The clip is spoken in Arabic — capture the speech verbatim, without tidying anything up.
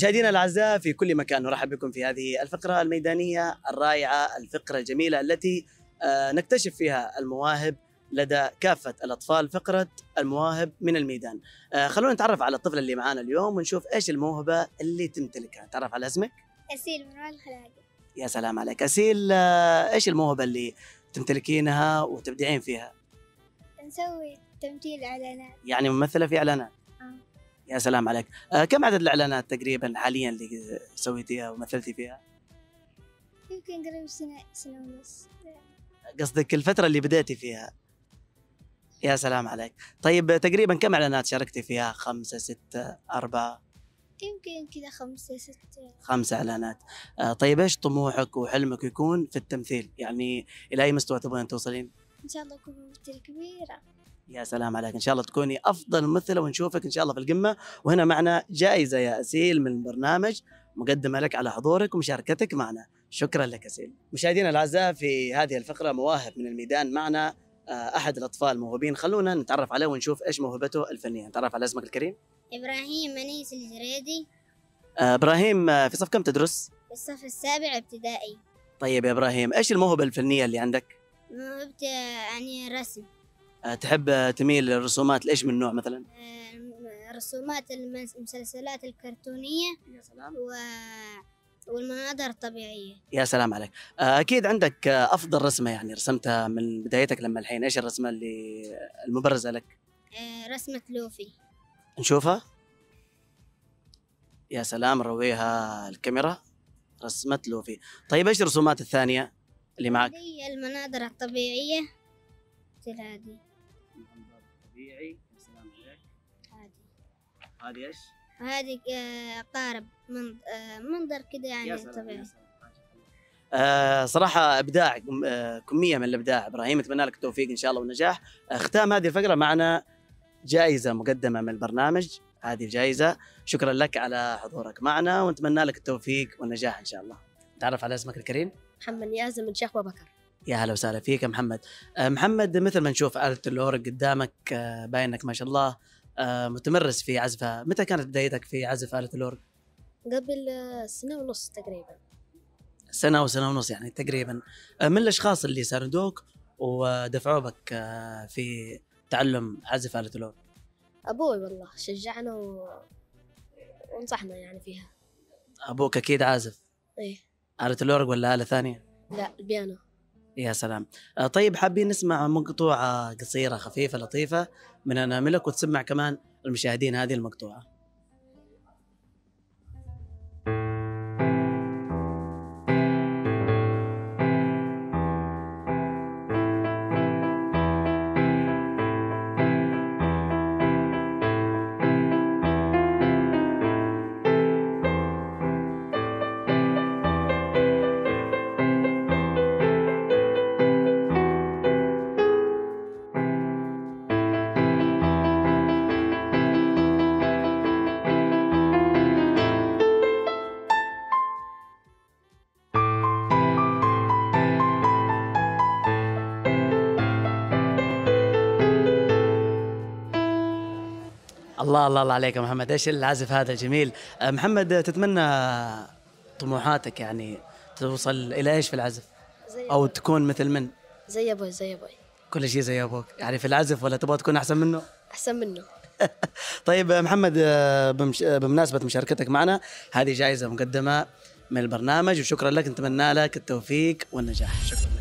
مشاهدينا الأعزاء في كل مكان، نرحب بكم في هذه الفقرة الميدانية الرائعة، الفقرة الجميلة التي نكتشف فيها المواهب لدى كافة الأطفال، فقرة المواهب من الميدان. خلونا نتعرف على الطفل اللي معانا اليوم ونشوف إيش الموهبة اللي تمتلكها. تعرف على اسمك؟ أسيل من الخلاقي. يا سلام عليك أسيل، إيش الموهبة اللي تمتلكينها وتبدعين فيها؟ نسوي تمثيل إعلانات. يعني ممثلة في إعلانات؟ آه. يا سلام عليك. آه كم عدد الإعلانات تقريبا حاليا اللي سويتيها ومثلتي فيها؟ يمكن قريب سنة سنة ونص. قصدك الفترة اللي بدأتي فيها؟ يا سلام عليك. طيب تقريبا كم إعلانات شاركتي فيها؟ خمسة، ستة، أربعة؟ يمكن كذا خمسة ستة. خمسة إعلانات. آه طيب إيش طموحك وحلمك يكون في التمثيل؟ يعني إلى أي مستوى تبغين توصلين؟ إن شاء الله أكون ممثلة كبيرة. يا سلام عليك، إن شاء الله تكوني أفضل ممثلة ونشوفك إن شاء الله في القمة. وهنا معنا جائزة يا أسيل من البرنامج مقدمة لك على حضورك ومشاركتك معنا. شكرا لك أسيل. مشاهدينا الأعزاء في هذه الفقرة مواهب من الميدان، معنا أحد الأطفال موهوبين، خلونا نتعرف عليه ونشوف إيش موهبته الفنية. نتعرف على اسمك الكريم. إبراهيم منيس الجريدي. آه إبراهيم، في صف كم تدرس؟ في الصف السابع ابتدائي. طيب يا إبراهيم، إيش الموهبة الفنية اللي عندك؟ موهبتي يعني رسم. أه تحب تميل للرسومات لإيش من نوع مثلا؟ أه رسومات المسلسلات الكرتونية. يا سلام. و... والمناظر الطبيعية. يا سلام عليك. أه أكيد عندك أفضل رسمة يعني رسمتها من بدايتك لما الحين، إيش الرسمة اللي المبرزة لك؟ أه رسمة لوفي. نشوفها؟ يا سلام، رويها الكاميرا. رسمة لوفي. طيب إيش الرسومات الثانية اللي معك؟ هذه المناظر الطبيعية مثل هذه. منظر طبيعي. يا سلام عليك. هذه. هذه إيش؟ هذه قارب منظر كذا يعني طبيعي. آه صراحة إبداع، آه كمية من الإبداع إبراهيم، أتمنى لك التوفيق إن شاء الله والنجاح. آه ختام هذه الفقرة معنا جائزة مقدمة من البرنامج، هذه الجائزة. شكرا لك على حضورك معنا ونتمنى لك التوفيق والنجاح إن شاء الله. تعرف على اسمك الكريم؟ محمد نيازم من شيخ بكر. يا هلا وسهلا فيك يا محمد. آه محمد، مثل ما نشوف آلة الأورق قدامك، آه باينك ما شاء الله آه متمرس في عزفها. متى كانت بدايتك في عزف آلة الأورق؟ قبل سنة ونص تقريبا. سنة وسنة ونص يعني تقريبا. آه من الأشخاص اللي ساندوك ودفعوا بك آه في تعلم عزف آلة الأورق؟ أبوي والله شجعنا و... ونصحنا يعني فيها. أبوك أكيد عازف؟ إيه. آلة الأورق ولا آلة ثانية؟ لا، البيانو. يا سلام. آه طيب حابين نسمع مقطوعة قصيرة خفيفة لطيفة من أناملك وتسمع كمان المشاهدين هذه المقطوعة. الله الله الله عليك يا محمد، ايش العزف هذا جميل. محمد، تتمنى طموحاتك يعني توصل الى ايش في العزف؟ او تكون مثل من؟ زي ابوي. زي ابوي. كل شيء زي ابوك يعني في العزف، ولا تبغى تكون احسن منه؟ احسن منه. طيب محمد، بمش... بمناسبة مشاركتك معنا، هذه جائزة مقدمة من البرنامج وشكرا لك، نتمنى لك التوفيق والنجاح. شكرا لك.